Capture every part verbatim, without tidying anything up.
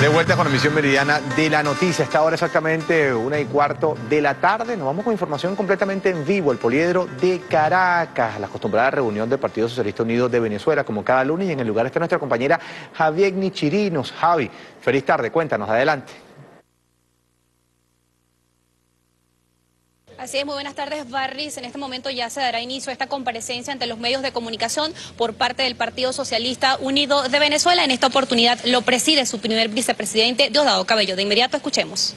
De vuelta con Emisión Meridiana de la Noticia. Esta hora exactamente una y cuarto de la tarde. Nos vamos con información completamente en vivo. El poliedro de Caracas, la acostumbrada reunión del Partido Socialista Unido de Venezuela, como cada lunes. Y en el lugar está nuestra compañera Javier Chirinos. Javi, feliz tarde. Cuéntanos, adelante. Así es, muy buenas tardes, Barris. En este momento ya se dará inicio a esta comparecencia ante los medios de comunicación por parte del Partido Socialista Unido de Venezuela. En esta oportunidad lo preside su primer vicepresidente, Diosdado Cabello. De inmediato escuchemos.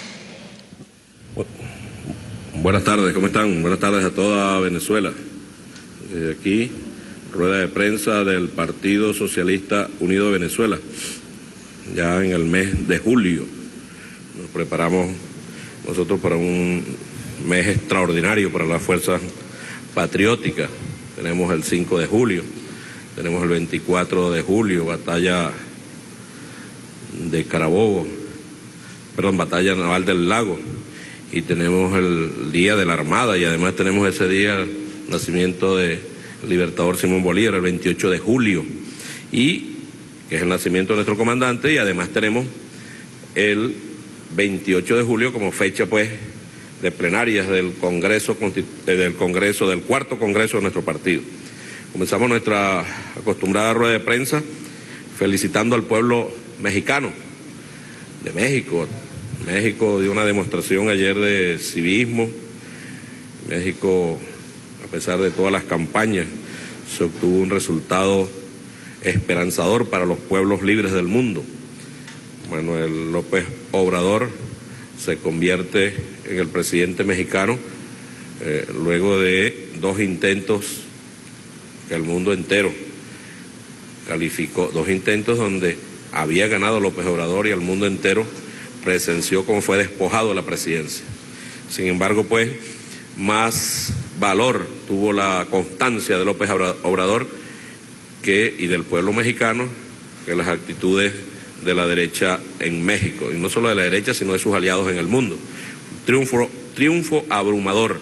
Buenas tardes, ¿cómo están? Buenas tardes a toda Venezuela. Desde aquí, rueda de prensa del Partido Socialista Unido de Venezuela. Ya en el mes de julio nos preparamos nosotros para un mes extraordinario para las fuerzas patrióticas. Tenemos el cinco de julio, tenemos el veinticuatro de julio, batalla de Carabobo, perdón, batalla naval del Lago, y tenemos el Día de la Armada, y además tenemos ese día el nacimiento del libertador Simón Bolívar, el veintiocho de julio, y que es el nacimiento de nuestro comandante, y además tenemos el veintiocho de julio como fecha, pues, de plenarias del Congreso, del Congreso, del cuarto Congreso de nuestro partido. Comenzamos nuestra acostumbrada rueda de prensa felicitando al pueblo mexicano, de México. México dio una demostración ayer de civismo. México, a pesar de todas las campañas, se obtuvo un resultado esperanzador para los pueblos libres del mundo. Manuel López Obrador se convierte en el presidente mexicano eh, luego de dos intentos que el mundo entero calificó, dos intentos donde había ganado López Obrador y el mundo entero presenció cómo fue despojado de la presidencia. Sin embargo, pues, más valor tuvo la constancia de López Obrador que, y del pueblo mexicano, que las actitudes de la derecha en México, y no solo de la derecha, sino de sus aliados en el mundo. Triunfo, triunfo abrumador.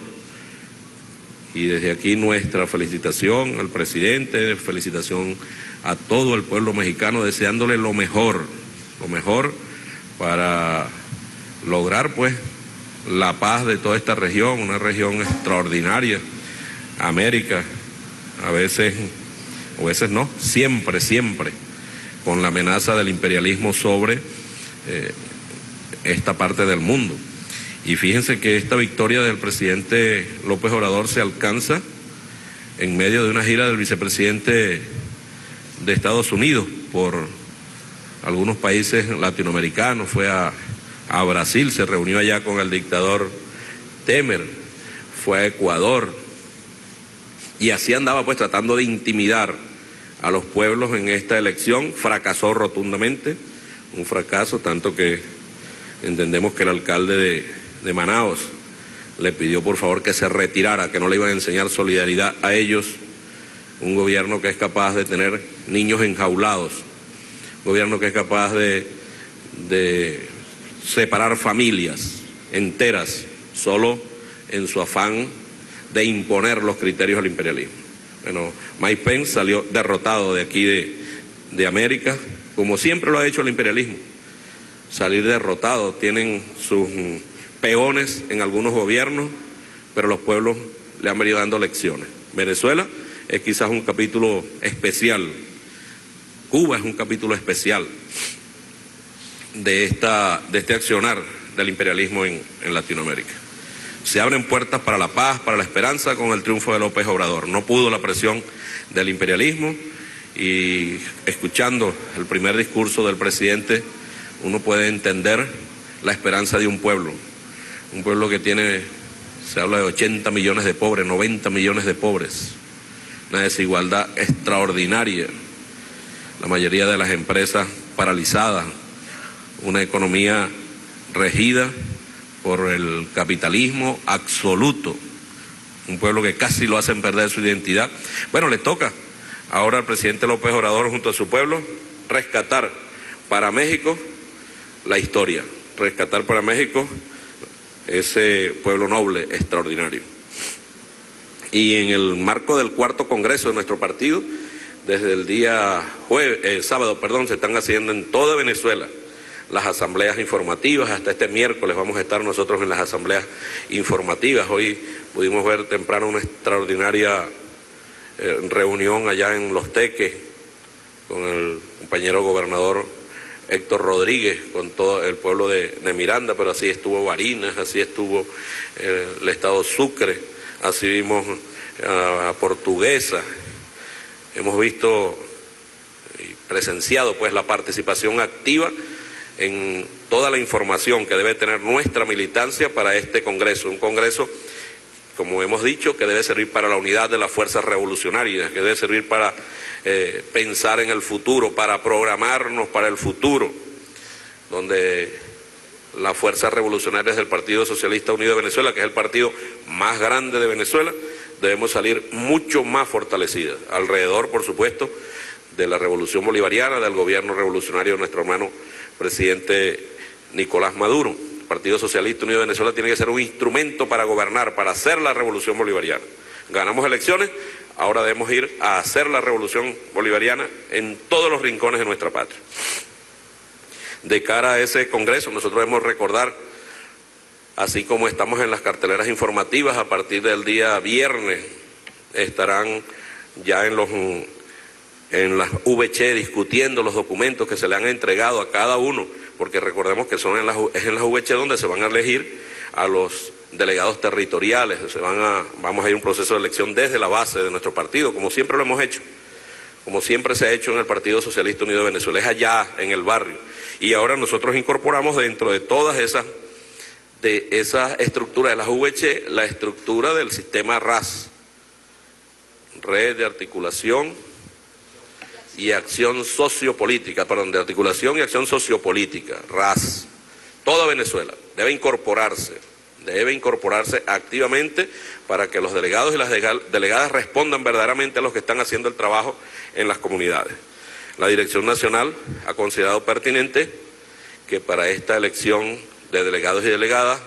Y desde aquí nuestra felicitación al presidente, felicitación a todo el pueblo mexicano, deseándole lo mejor, lo mejor para lograr, pues, la paz de toda esta región, una región extraordinaria. América, a veces, o a veces no, siempre, siempre, con la amenaza del imperialismo sobre eh, esta parte del mundo. Y fíjense que esta victoria del presidente López Obrador se alcanza en medio de una gira del vicepresidente de Estados Unidos por algunos países latinoamericanos. Fue a, a Brasil, se reunió allá con el dictador Temer, fue a Ecuador, y así andaba, pues, tratando de intimidar a los pueblos en esta elección. Fracasó rotundamente, un fracaso, tanto que entendemos que el alcalde de, de Manaos le pidió por favor que se retirara, que no le iban a enseñar solidaridad a ellos. Un gobierno que es capaz de tener niños enjaulados, un gobierno que es capaz de, de separar familias enteras solo en su afán de imponer los criterios del imperialismo. Bueno, Mike Pence salió derrotado de aquí de, de América, como siempre lo ha hecho el imperialismo, salir derrotado. Tienen sus peones en algunos gobiernos, pero los pueblos le han venido dando lecciones. Venezuela es quizás un capítulo especial, Cuba es un capítulo especial de, esta, de este accionar del imperialismo en, en Latinoamérica. Se abren puertas para la paz, para la esperanza con el triunfo de López Obrador. No pudo la presión del imperialismo, y escuchando el primer discurso del presidente uno puede entender la esperanza de un pueblo. Un pueblo que tiene, se habla de ochenta millones de pobres, noventa millones de pobres. Una desigualdad extraordinaria. La mayoría de las empresas paralizadas. Una economía regida por el capitalismo absoluto, un pueblo que casi lo hacen perder su identidad. Bueno, le toca ahora al presidente López Obrador junto a su pueblo rescatar para México la historia, rescatar para México ese pueblo noble, extraordinario. Y en el marco del cuarto congreso de nuestro partido, desde el día jueves, el sábado, perdón, se están haciendo en toda Venezuela las asambleas informativas. Hasta este miércoles vamos a estar nosotros en las asambleas informativas. Hoy pudimos ver temprano una extraordinaria eh, reunión allá en Los Teques con el compañero gobernador Héctor Rodríguez, con todo el pueblo de, de Miranda, pero así estuvo Barinas, así estuvo eh, el estado Sucre, así vimos a, a Portuguesa. Hemos visto y presenciado pues la participación activa en toda la información que debe tener nuestra militancia para este Congreso, un Congreso, como hemos dicho, que debe servir para la unidad de las fuerzas revolucionarias, que debe servir para eh, pensar en el futuro, para programarnos para el futuro, donde las fuerzas revolucionarias del Partido Socialista Unido de Venezuela, que es el partido más grande de Venezuela, debemos salir mucho más fortalecidas, alrededor, por supuesto, de la revolución bolivariana, del gobierno revolucionario de nuestro hermano presidente Nicolás Maduro. El Partido Socialista Unido de Venezuela tiene que ser un instrumento para gobernar, para hacer la revolución bolivariana. Ganamos elecciones, ahora debemos ir a hacer la revolución bolivariana en todos los rincones de nuestra patria. De cara a ese Congreso, nosotros debemos recordar, así como estamos en las carteleras informativas, a partir del día viernes estarán ya en los en las V C discutiendo los documentos que se le han entregado a cada uno, porque recordemos que son en las, es en las V C donde se van a elegir a los delegados territoriales, se van a, vamos a ir a un proceso de elección desde la base de nuestro partido, como siempre lo hemos hecho, como siempre se ha hecho en el Partido Socialista Unido de Venezuela, es allá en el barrio, y ahora nosotros incorporamos dentro de todas esas, de esa estructura de las V C, la estructura del sistema R A S, Red de Articulación y Acción Sociopolítica, perdón, de Articulación y Acción Sociopolítica, R A S. Toda Venezuela debe incorporarse, debe incorporarse activamente para que los delegados y las delegadas respondan verdaderamente a los que están haciendo el trabajo en las comunidades. La Dirección Nacional ha considerado pertinente que para esta elección de delegados y delegadas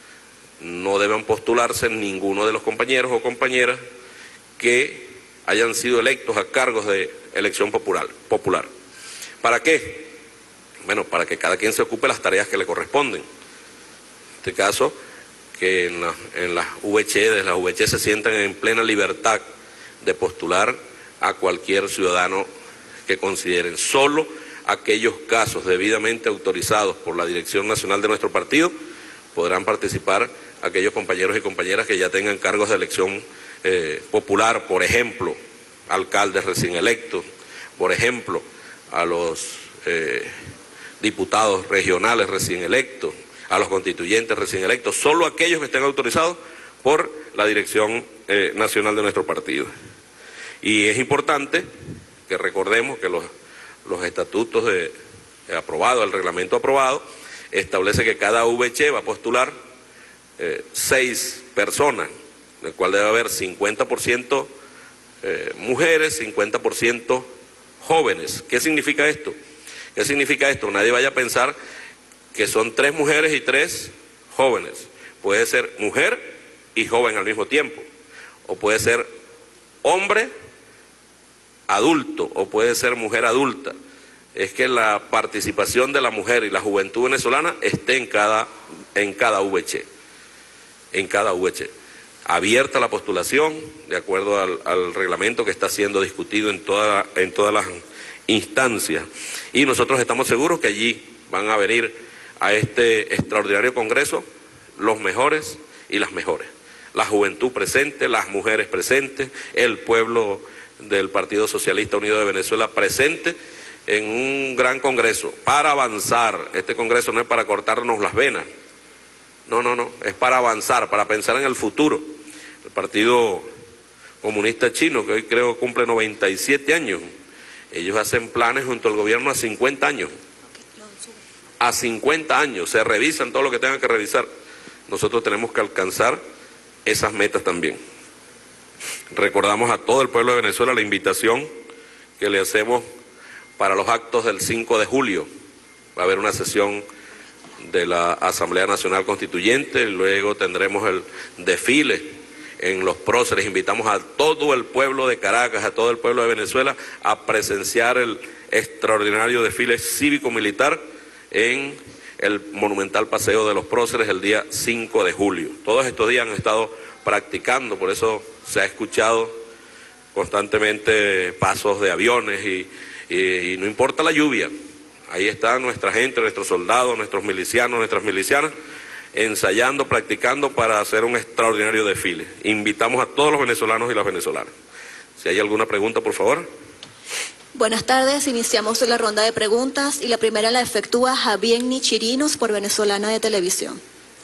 no deben postularse ninguno de los compañeros o compañeras que hayan sido electos a cargos de elección popular. popular. ¿Para qué? Bueno, para que cada quien se ocupe las tareas que le corresponden. En este caso, que en, la, en las V C, desde las V C se sientan en plena libertad de postular a cualquier ciudadano que consideren. Solo aquellos casos debidamente autorizados por la Dirección Nacional de nuestro partido podrán participar aquellos compañeros y compañeras que ya tengan cargos de elección eh, popular, por ejemplo, alcaldes recién electos, por ejemplo, a los eh, diputados regionales recién electos, a los constituyentes recién electos, solo aquellos que estén autorizados por la Dirección eh, Nacional de nuestro partido. Y es importante que recordemos que los, los estatutos de, de aprobado, el reglamento aprobado, establece que cada V C va a postular eh, seis personas, en el cual debe haber cincuenta por ciento eh, mujeres, cincuenta por ciento jóvenes. ¿Qué significa esto? ¿Qué significa esto? Nadie vaya a pensar que son tres mujeres y tres jóvenes. Puede ser mujer y joven al mismo tiempo, o puede ser hombre adulto, o puede ser mujer adulta. Es que la participación de la mujer y la juventud venezolana esté en cada, en cada V C, en cada V C. Abierta la postulación, de acuerdo al, al reglamento que está siendo discutido en, toda, en todas las instancias. Y nosotros estamos seguros que allí van a venir a este extraordinario congreso los mejores y las mejores. La juventud presente, las mujeres presentes, el pueblo del Partido Socialista Unido de Venezuela presente en un gran congreso para avanzar. Este congreso no es para cortarnos las venas, no, no, no, es para avanzar, para pensar en el futuro. El Partido Comunista Chino, que hoy creo cumple noventa y siete años, ellos hacen planes junto al gobierno a cincuenta años. A cincuenta años, se revisan todo lo que tengan que revisar. Nosotros tenemos que alcanzar esas metas también. Recordamos a todo el pueblo de Venezuela la invitación que le hacemos para los actos del cinco de julio. Va a haber una sesión de la Asamblea Nacional Constituyente, luego tendremos el desfile en los próceres. Invitamos a todo el pueblo de Caracas, a todo el pueblo de Venezuela a presenciar el extraordinario desfile cívico-militar en el monumental Paseo de los Próceres el día cinco de julio. Todos estos días han estado practicando, por eso se ha escuchado constantemente pasos de aviones y, y, y no importa la lluvia, ahí está nuestra gente, nuestros soldados, nuestros milicianos, nuestras milicianas, ensayando, practicando para hacer un extraordinario desfile. Invitamos a todos los venezolanos y las venezolanas. Si hay alguna pregunta, por favor. Buenas tardes, iniciamos la ronda de preguntas y la primera la efectúa Javienny Chirinos por Venezolana de Televisión.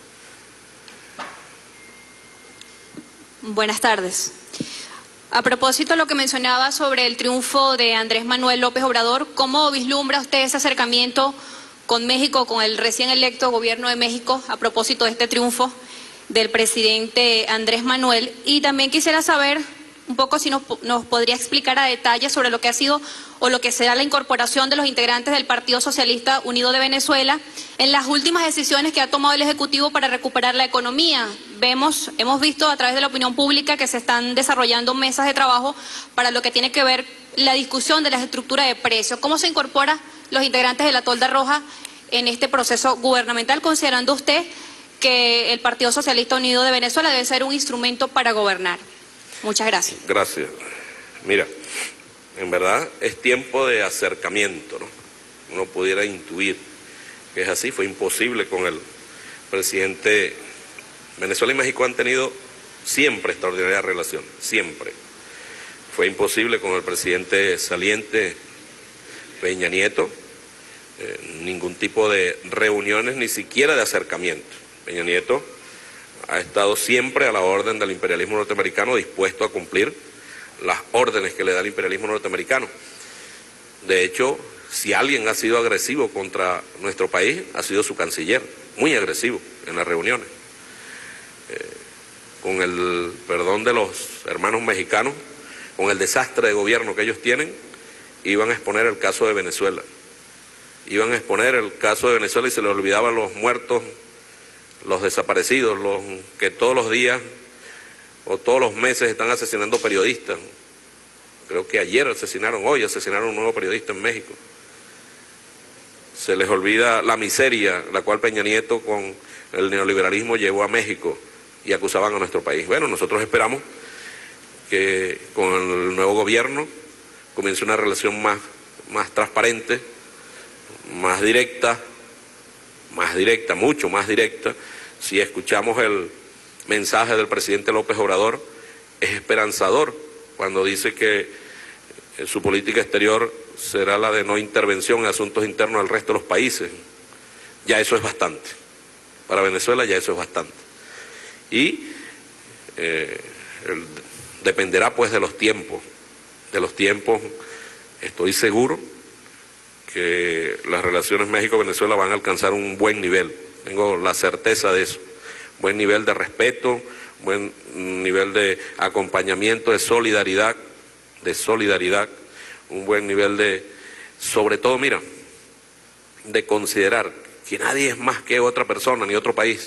Buenas tardes. A propósito de lo que mencionaba sobre el triunfo de Andrés Manuel López Obrador, ¿cómo vislumbra usted ese acercamiento con México, con el recién electo gobierno de México, a propósito de este triunfo del presidente Andrés Manuel? Y también quisiera saber un poco si nos, nos podría explicar a detalle sobre lo que ha sido o lo que será la incorporación de los integrantes del Partido Socialista Unido de Venezuela en las últimas decisiones que ha tomado el Ejecutivo para recuperar la economía. Vemos, hemos visto a través de la opinión pública que se están desarrollando mesas de trabajo para lo que tiene que ver la discusión de la estructura de precios. ¿Cómo se incorpora los integrantes de la Tolda Roja en este proceso gubernamental, considerando usted que el Partido Socialista Unido de Venezuela debe ser un instrumento para gobernar? Muchas gracias. Gracias. Mira, en verdad es tiempo de acercamiento, ¿no? Uno pudiera intuir que es así, fue imposible con el presidente. Venezuela y México han tenido siempre extraordinaria relación, siempre. Fue imposible con el presidente saliente Peña Nieto, eh, ningún tipo de reuniones, ni siquiera de acercamiento. Peña Nieto ha estado siempre a la orden del imperialismo norteamericano, dispuesto a cumplir las órdenes que le da el imperialismo norteamericano. De hecho, si alguien ha sido agresivo contra nuestro país, ha sido su canciller, muy agresivo en las reuniones. Eh, con el perdón de los hermanos mexicanos, con el desastre de gobierno que ellos tienen, iban a exponer el caso de Venezuela. Iban a exponer el caso de Venezuela y se les olvidaban los muertos, los desaparecidos, los que todos los días o todos los meses están asesinando periodistas. Creo que ayer asesinaron, hoy asesinaron a un nuevo periodista en México. Se les olvida la miseria la cual Peña Nieto con el neoliberalismo llevó a México y acusaban a nuestro país. Bueno, nosotros esperamos que con el nuevo gobierno comience una relación más, más transparente, más directa, más directa, mucho más directa. Si escuchamos el mensaje del presidente López Obrador, es esperanzador cuando dice que su política exterior será la de no intervención en asuntos internos del resto de los países. Ya eso es bastante. Para Venezuela ya eso es bastante. Y eh, el, dependerá pues de los tiempos, de los tiempos, estoy seguro que las relaciones México-Venezuela van a alcanzar un buen nivel, tengo la certeza de eso, buen nivel de respeto, buen nivel de acompañamiento, de solidaridad, de solidaridad, un buen nivel de, sobre todo, mira, de considerar que nadie es más que otra persona, ni otro país,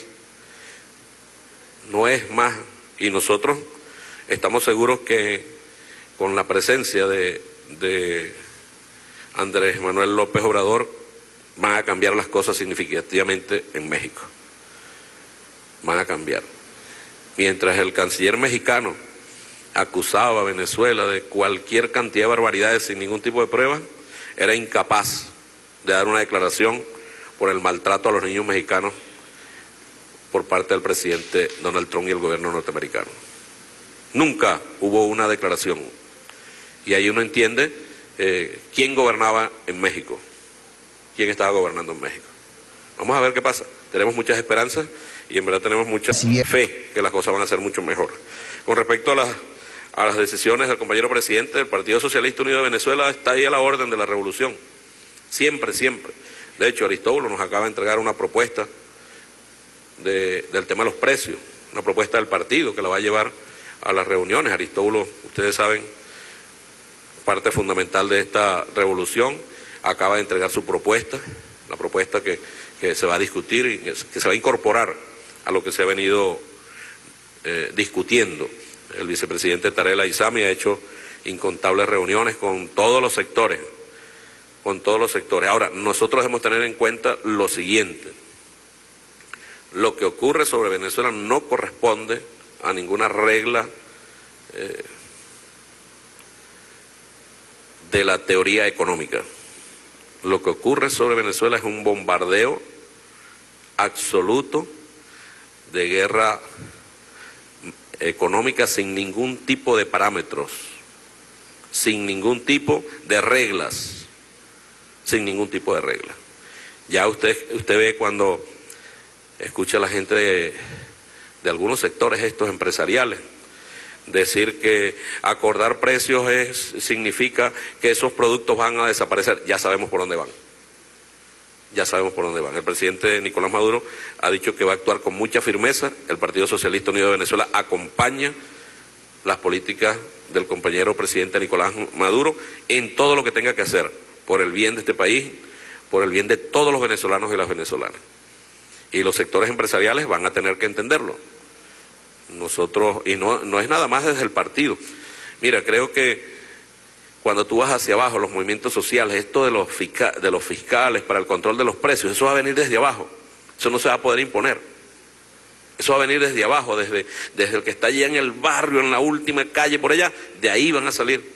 no es más, y nosotros estamos seguros que con la presencia de, de Andrés Manuel López Obrador van a cambiar las cosas significativamente en México. Van a cambiar. Mientras el canciller mexicano acusaba a Venezuela de cualquier cantidad de barbaridades sin ningún tipo de prueba, era incapaz de dar una declaración por el maltrato a los niños mexicanos por parte del presidente Donald Trump y el gobierno norteamericano. Nunca hubo una declaración. Y ahí uno entiende eh, quién gobernaba en México, quién estaba gobernando en México. Vamos a ver qué pasa. Tenemos muchas esperanzas y en verdad tenemos mucha fe que las cosas van a ser mucho mejor. Con respecto a las, a las decisiones del compañero presidente del Partido Socialista Unido de Venezuela, está ahí a la orden de la revolución. Siempre, siempre. De hecho, Aristóbulo nos acaba de entregar una propuesta de, del tema de los precios, una propuesta del partido que la va a llevar a las reuniones. Aristóbulo, ustedes saben, parte fundamental de esta revolución, acaba de entregar su propuesta, la propuesta que, que se va a discutir y que, que se va a incorporar a lo que se ha venido eh, discutiendo. El vicepresidente Tarek El Aissami ha hecho incontables reuniones con todos los sectores, con todos los sectores. Ahora, nosotros debemos tener en cuenta lo siguiente. Lo que ocurre sobre Venezuela no corresponde a ninguna regla eh, de la teoría económica. Lo que ocurre sobre Venezuela es un bombardeo absoluto de guerra económica sin ningún tipo de parámetros, sin ningún tipo de reglas, sin ningún tipo de reglas. Ya usted, usted ve cuando escucha a la gente de, de algunos sectores estos empresariales decir que acordar precios es, significa que esos productos van a desaparecer. Ya sabemos por dónde van. Ya sabemos por dónde van. El presidente Nicolás Maduro ha dicho que va a actuar con mucha firmeza. El Partido Socialista Unido de Venezuela acompaña las políticas del compañero presidente Nicolás Maduro en todo lo que tenga que hacer por el bien de este país, por el bien de todos los venezolanos y las venezolanas. Y los sectores empresariales van a tener que entenderlo. Nosotros, y no, no es nada más desde el partido. Mira, creo que cuando tú vas hacia abajo, los movimientos sociales, esto de los, fisca, de los fiscales para el control de los precios, eso va a venir desde abajo. Eso no se va a poder imponer. Eso va a venir desde abajo, desde, desde el que está allá en el barrio, en la última calle, por allá, de ahí van a salir.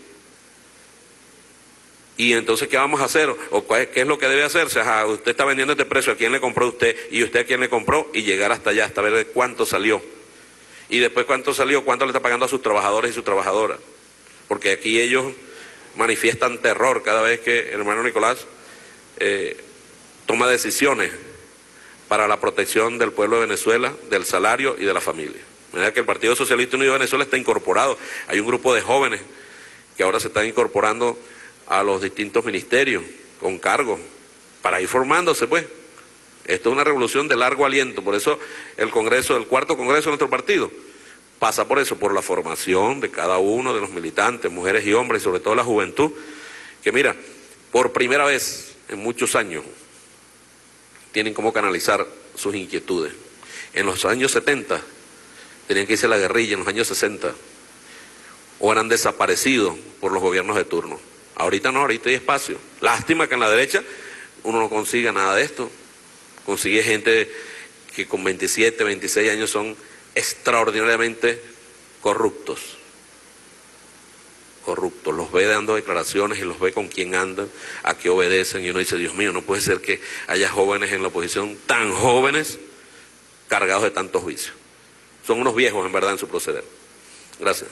Y entonces, ¿qué vamos a hacer? ¿O qué es lo que debe hacerse? Ajá, usted está vendiendo este precio, ¿a quién le compró usted? Y usted a quién le compró, y llegar hasta allá, hasta ver de cuánto salió. Y después cuánto salió, cuánto le está pagando a sus trabajadores y sus trabajadoras. Porque aquí ellos manifiestan terror cada vez que el hermano Nicolás eh, toma decisiones para la protección del pueblo de Venezuela, del salario y de la familia. De manera que el Partido Socialista Unido de Venezuela está incorporado. Hay un grupo de jóvenes que ahora se están incorporando a los distintos ministerios con cargos para ir formándose, pues. Esto es una revolución de largo aliento, por eso el Congreso, el cuarto Congreso de nuestro partido, pasa por eso, por la formación de cada uno de los militantes, mujeres y hombres, y sobre todo la juventud, que mira, por primera vez en muchos años, tienen cómo canalizar sus inquietudes. En los años setenta, tenían que irse a la guerrilla, en los años sesenta, o eran desaparecidos por los gobiernos de turno. Ahorita no, ahorita hay espacio. Lástima que en la derecha uno no consiga nada de esto. Consigue gente que con veintisiete, veintiséis años son extraordinariamente corruptos. Corruptos. Los ve dando declaraciones y los ve con quién andan, a qué obedecen. Y uno dice, Dios mío, no puede ser que haya jóvenes en la oposición tan jóvenes cargados de tantos vicios. Son unos viejos en verdad en su proceder. Gracias.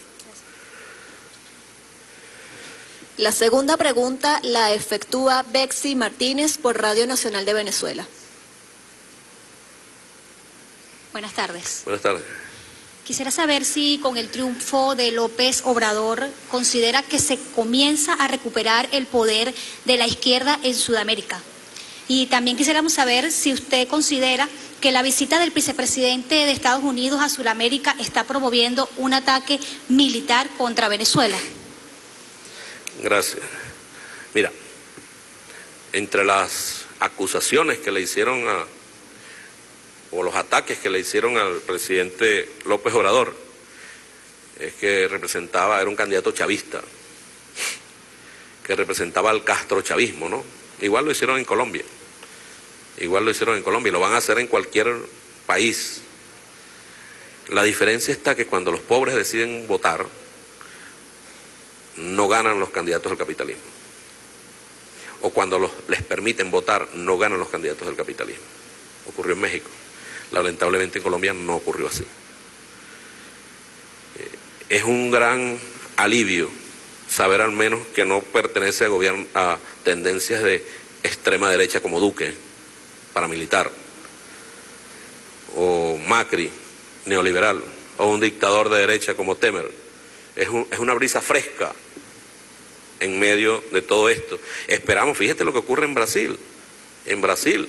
La segunda pregunta la efectúa Bexy Martínez por Radio Nacional de Venezuela. Buenas tardes. Buenas tardes. Quisiera saber si con el triunfo de López Obrador considera que se comienza a recuperar el poder de la izquierda en Sudamérica. Y también quisiéramos saber si usted considera que la visita del vicepresidente de Estados Unidos a Sudamérica está promoviendo un ataque militar contra Venezuela. Gracias. Mira, entre las acusaciones que le hicieron a o los ataques que le hicieron al presidente López Obrador, es que representaba, era un candidato chavista, que representaba al castrochavismo, ¿no? Igual lo hicieron en Colombia, igual lo hicieron en Colombia, y lo van a hacer en cualquier país. La diferencia está que cuando los pobres deciden votar, no ganan los candidatos del capitalismo. O cuando los, les permiten votar, no ganan los candidatos del capitalismo. Ocurrió en México. Lamentablemente en Colombia no ocurrió así. Es un gran alivio saber al menos que no pertenece a, gobierno, a tendencias de extrema derecha como Duque, paramilitar, o Macri, neoliberal, o un dictador de derecha como Temer. Es, un, es una brisa fresca en medio de todo esto. Esperamos, fíjate lo que ocurre en Brasil. En Brasil,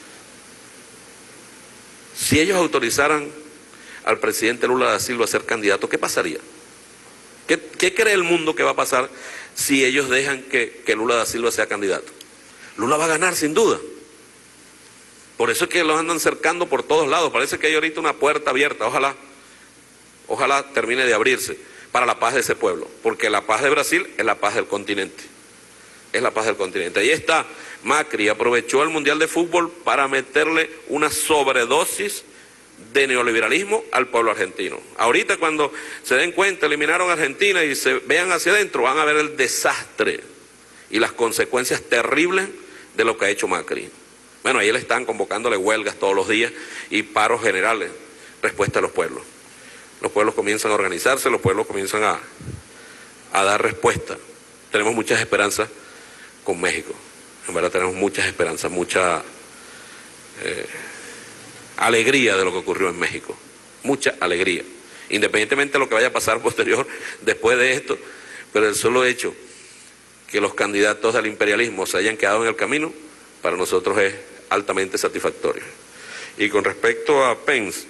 si ellos autorizaran al presidente Lula da Silva a ser candidato, ¿qué pasaría? ¿Qué, qué cree el mundo que va a pasar si ellos dejan que, que Lula da Silva sea candidato? Lula va a ganar sin duda. Por eso es que los andan cercando por todos lados. Parece que hay ahorita una puerta abierta. Ojalá, ojalá termine de abrirse para la paz de ese pueblo. Porque la paz de Brasil es la paz del continente. es la paz del continente. Ahí está, Macri aprovechó el Mundial de Fútbol para meterle una sobredosis de neoliberalismo al pueblo argentino. Ahorita cuando se den cuenta, eliminaron a Argentina y se vean hacia adentro, van a ver el desastre y las consecuencias terribles de lo que ha hecho Macri. Bueno, ahí le están convocándole huelgas todos los días y paros generales, respuesta a los pueblos. Los pueblos comienzan a organizarse, los pueblos comienzan a, a dar respuesta. Tenemos muchas esperanzas con México, en verdad tenemos muchas esperanzas, mucha eh, alegría de lo que ocurrió en México, mucha alegría, independientemente de lo que vaya a pasar posterior después de esto, pero el solo hecho que los candidatos del imperialismo se hayan quedado en el camino, para nosotros es altamente satisfactorio. Y con respecto a Pence,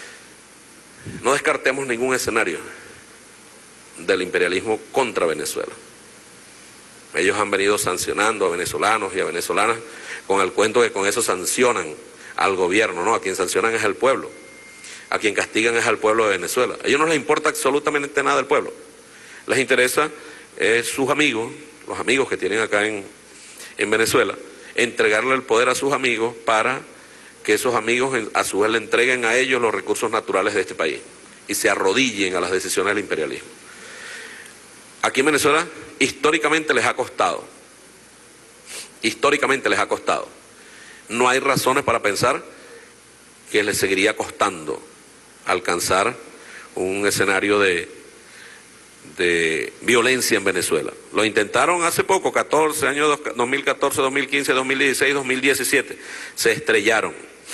no descartemos ningún escenario del imperialismo contra Venezuela. Ellos han venido sancionando a venezolanos y a venezolanas con el cuento que con eso sancionan al gobierno, ¿no? A quien sancionan es al pueblo, a quien castigan es al pueblo de Venezuela. A ellos no les importa absolutamente nada del pueblo, les interesa eh, sus amigos, los amigos que tienen acá en, en Venezuela, entregarle el poder a sus amigos para que esos amigos a su vez le entreguen a ellos los recursos naturales de este país y se arrodillen a las decisiones del imperialismo. Aquí en Venezuela históricamente les ha costado, históricamente les ha costado. No hay razones para pensar que les seguiría costando alcanzar un escenario de, de violencia en Venezuela. Lo intentaron hace poco, catorce años, dos mil catorce, dos mil quince, dos mil dieciséis, dos mil diecisiete, se estrellaron.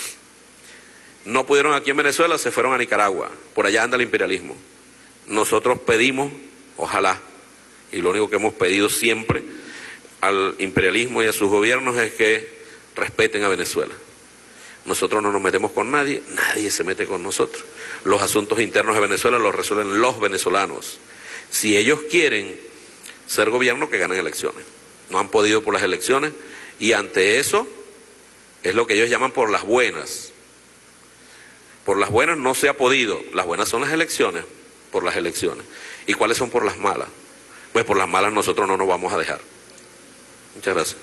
No pudieron aquí en Venezuela, se fueron a Nicaragua, por allá anda el imperialismo. Nosotros pedimos, ojalá, y lo único que hemos pedido siempre al imperialismo y a sus gobiernos es que respeten a Venezuela. Nosotros no nos metemos con nadie, nadie se mete con nosotros. Los asuntos internos de Venezuela los resuelven los venezolanos. Si ellos quieren ser gobierno, que ganen elecciones. No han podido por las elecciones y ante eso es lo que ellos llaman por las buenas. Por las buenas no se ha podido. Las buenas son las elecciones, por las elecciones. ¿Y cuáles son por las malas? Pues por las malas nosotros no nos vamos a dejar. Muchas gracias.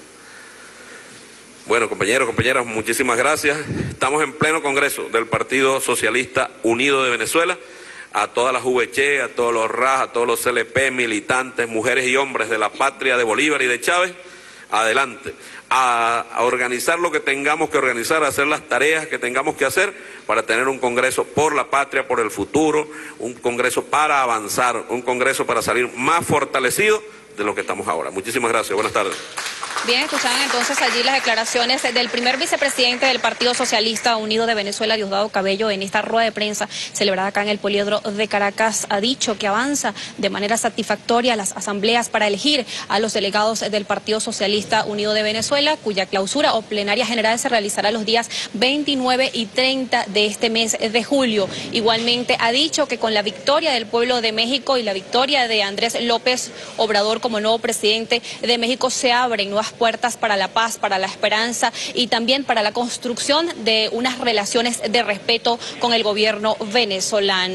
Bueno, compañeros, compañeras, muchísimas gracias. Estamos en pleno congreso del Partido Socialista Unido de Venezuela. A todas las V C, a todos los R A J, a todos los C L P, militantes, mujeres y hombres de la patria de Bolívar y de Chávez, adelante. A, a organizar lo que tengamos que organizar, a hacer las tareas que tengamos que hacer para tener un congreso por la patria, por el futuro, un congreso para avanzar, un congreso para salir más fortalecido de lo que estamos ahora. Muchísimas gracias. Buenas tardes. Bien, escuchaban entonces allí las declaraciones del primer vicepresidente del Partido Socialista Unido de Venezuela, Diosdado Cabello, en esta rueda de prensa celebrada acá en el Poliedro de Caracas. Ha dicho que avanza de manera satisfactoria las asambleas para elegir a los delegados del Partido Socialista Unido de Venezuela, cuya clausura o plenaria general se realizará los días veintinueve y treinta de este mes de julio. Igualmente ha dicho que con la victoria del pueblo de México y la victoria de Andrés López Obrador como nuevo presidente de México se abren nuevas puertas para la paz, para la esperanza y también para la construcción de unas relaciones de respeto con el gobierno venezolano.